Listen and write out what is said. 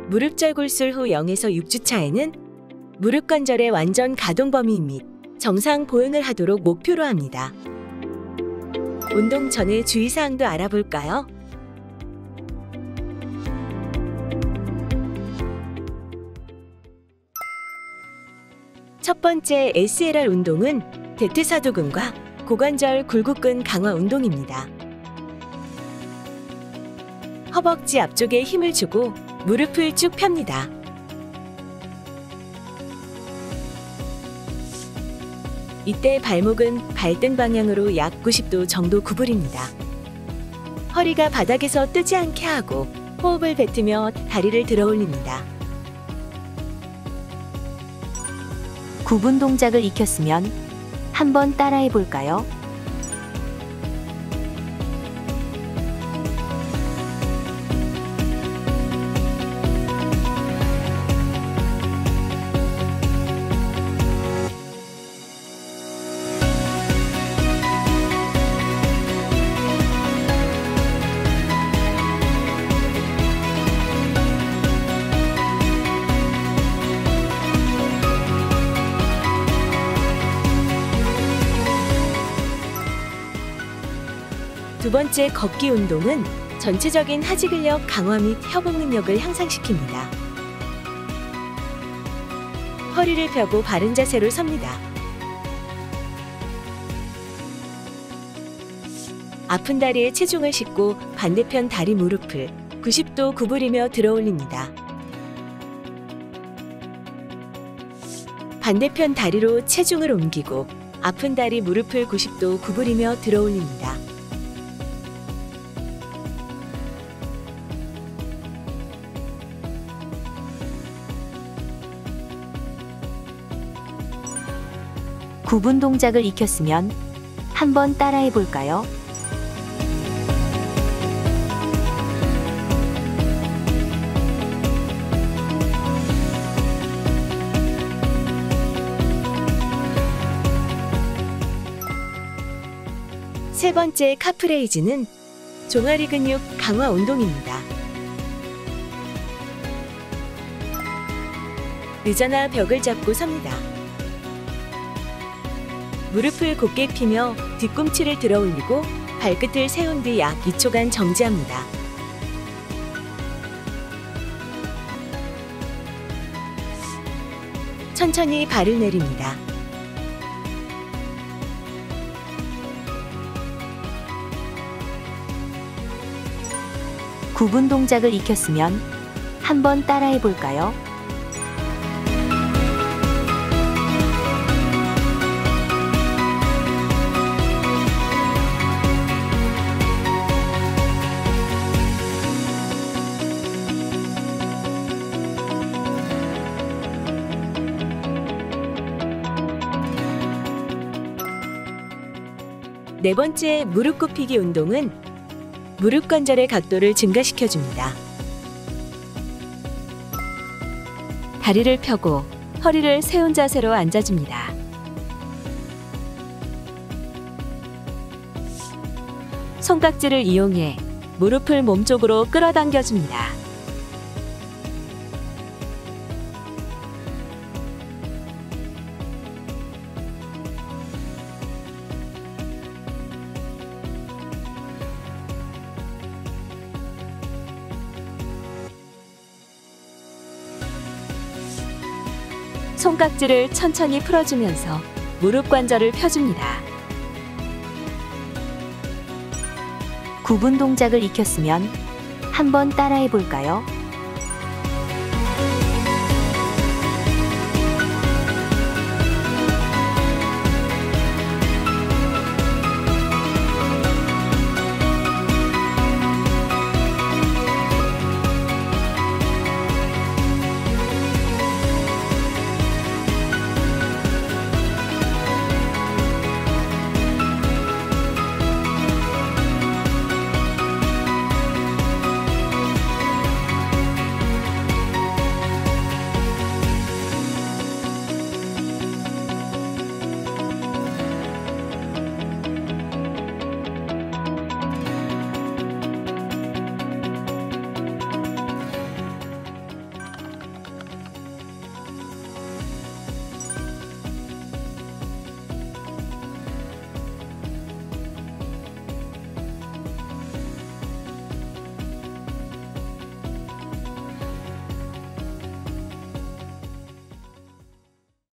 무릎절골술 후 0에서 6주 차에는 무릎 관절의 완전 가동 범위 및 정상 보행을 하도록 목표로 합니다. 운동 전에 주의사항도 알아볼까요? 첫 번째 SLR 운동은 대퇴사두근과 고관절 굴곡근 강화 운동입니다. 허벅지 앞쪽에 힘을 주고 무릎을 쭉 펴니다. 이때 발목은 발등 방향으로 약 90도 정도 구부립니다. 허리가 바닥에서 뜨지 않게 하고 호흡을 뱉으며 다리를 들어 올립니다. 구분 동작을 익혔으면 한번 따라해 볼까요? 두 번째 걷기 운동은 전체적인 하지 근력 강화 및 협응 능력을 향상시킵니다. 허리를 펴고 바른 자세로 섭니다. 아픈 다리에 체중을 싣고 반대편 다리 무릎을 90도 구부리며 들어 올립니다. 반대편 다리로 체중을 옮기고 아픈 다리 무릎을 90도 구부리며 들어 올립니다. 구분 동작을 익혔으면 한번 따라해 볼까요? 세 번째 카프레이즈는 종아리 근육 강화 운동입니다. 의자나 벽을 잡고 섭니다. 무릎을 곧게 펴며 뒤꿈치를 들어 올리고 발끝을 세운 뒤 약 2초간 정지합니다. 천천히 발을 내립니다. 구분 동작을 익혔으면 한번 따라해 볼까요? 네 번째 무릎 굽히기 운동은 무릎 관절의 각도를 증가시켜줍니다. 다리를 펴고 허리를 세운 자세로 앉아줍니다. 손깍지를 이용해 무릎을 몸쪽으로 끌어당겨줍니다. 손깍지를 천천히 풀어주면서 무릎 관절을 펴줍니다. 구분 동작을 익혔으면 한번 따라해 볼까요?